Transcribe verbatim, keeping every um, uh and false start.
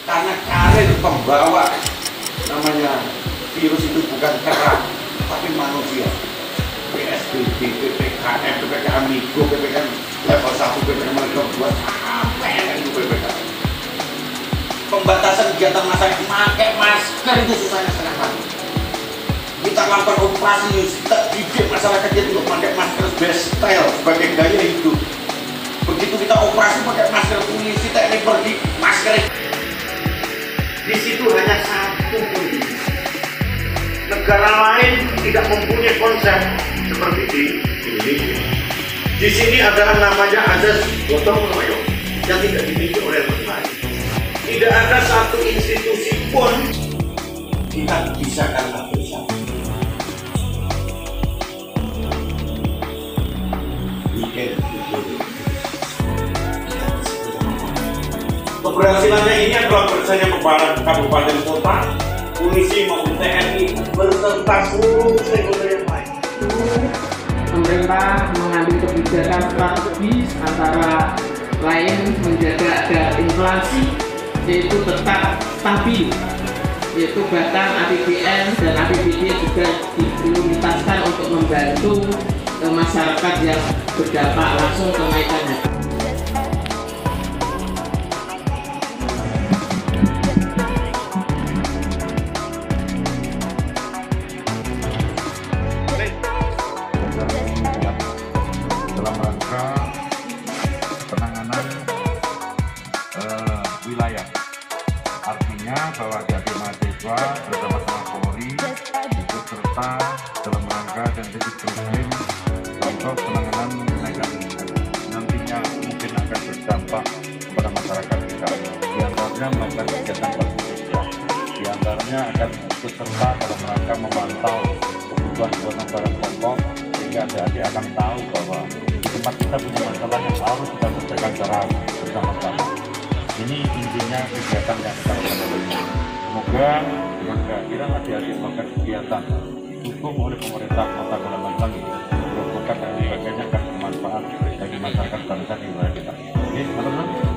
karena karir pembawa namanya virus itu bukan kerang tapi manusia. P S B B, P P K M, P P K M Mikro, P P K M level satu, P P K M level dua, sampai yang itu P P K M. Pembatasan kegiatan masyarakat pakai masker itu susahnya setengah mati. Kita lakukan operasi kita didik masyarakat itu untuk pakai masker bestel sebagai gaya hidup. Begitu kita operasi pakai masker, polisi T N I pergi masker. Di situ hanya satu kunci. Negara lain tidak mempunyai konsep seperti di Indonesia. Di sini ada namanya azas gotong royong yang tidak dimiliki oleh negara lain. Tidak ada satu institusi pun kita bisa karena bersama. Keberhasilannya ini adalah bersama kepala kabupaten kota, polisi maupun T N I berserta seluruh stakeholder yang lain. Pemerintah mengambil kebijakan strategis antara lain menjaga agar inflasi yaitu tetap stabil, yaitu bahkan A P B N dan A P B D juga diprioritaskan untuk membantu ke masyarakat yang berdampak langsung kenaikan harga. Dalam rangka penanganan uh, wilayah, artinya bahwa adik mahasiswa bersama-sama Polri ikut serta dalam rangka dan disiplin untuk penanganan kenaikan nantinya mungkin akan berdampak kepada masyarakat kita. Di antaranya melakukan kegiatan bakti sosial, di antaranya akan ikut serta dalam rangka memantau kebutuhan-kebutuhan barang pokok sehingga adik-adik akan tahu bahwa di tempat kita punya masalah yang harus kita selesaikan secara bersama-sama. Ini intinya kegiatan yang kita lakukan. Semoga dengan kehadiran adik-adik melakukan kegiatan didukung oleh pemerintah Kota Kalimantan, Gerobokan dan sebagainya akan bermanfaat bagi masyarakat bangsa di wilayah kita. Oke, teman-teman.